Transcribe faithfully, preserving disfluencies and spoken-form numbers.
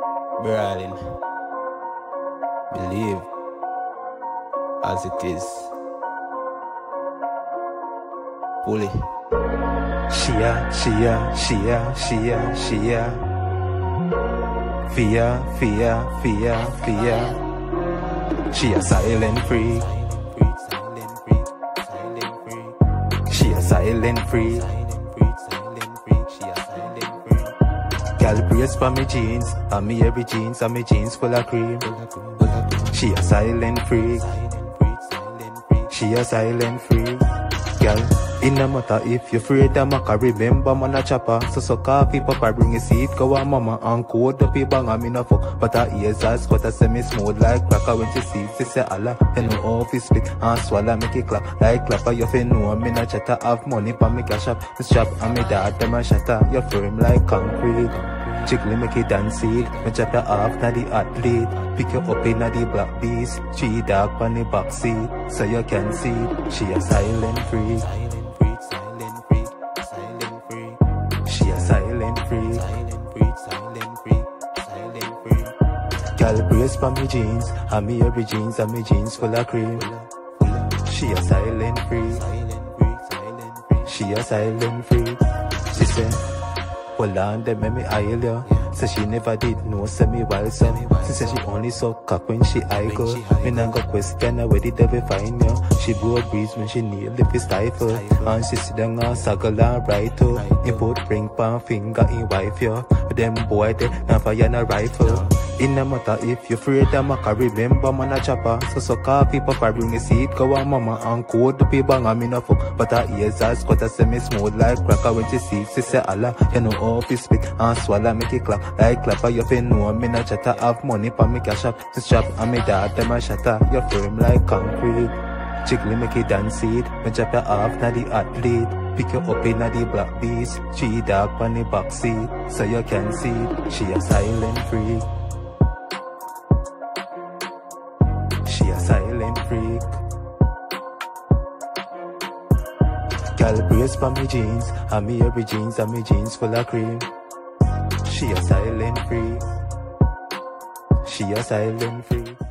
Berlin. Believe as it is. Fully. Shia, Shia, Shia, Shia, Shia. Fear, fear, fear, fear. She a silent freak. Silent freak, silent freak, She a silent freak. silent freak, silent freak, she a silent freak. Girl brace for me jeans, and me every jeans, and me jeans full of cream. Full of cream, full of cream. She a silent freak. Silent freak, silent freak. She a silent freak. Girl, it no matter if you afraid of maca, remember man a chopper. So so coffee papa bring a seat, go on mama and code up your bang and me no fuck. But her ears as but I say me smooth like cracker when she see she say Allah. You know how fi split and swallow make it clap like clapper. You fi know me no chatter, have money pa me cash up. Me strap and me dad them a shatter. You firm like concrete. Jiggly make it dance it. Me chop you off na the athlete. Pick you up in the black beast. She dark on the back seat, so you can see she a silent freak. Silent freak, silent freak, silent freak. She a silent freak. Silent freak, silent freak, silent freak. Girl brace for me jeans, and me every jeans, and me jeans full of cream. Full of She a silent freak. silent freak, silent freak. She a silent freak. She say, hold on, them make me aisle ya. Say she never did know, say me wild son. She say she only suck cock when she high girl. Me nah go question her where the devil find ya. She blow breeze when she kneel if it stifle. And she sit down and saggle and right up. In both ring pan finger in wife ya. But them boy they not fire na rifle. It no matter if you afraid of maca, remember man a chopper. So so coffee papa bring a seat, go on mama and code up your bang and me no fuck. But her ears as cut a semi smooth like cracker when she see she say Allah. You know how fi spit and swallow make it clap like clapper. You fi know me no chatter, have money pa me cash up. To strap and me dad them a shatter. You firm like concrete. Jiggly make it dance it. Me chop you off na the athlete. Pick you up in the black beast. She dark on the back seat, so you can see she a silent freak. She a silent freak. Girl brace for me jeans, and me every jeans, and me jeans full of cream. She a silent freak. She a silent freak.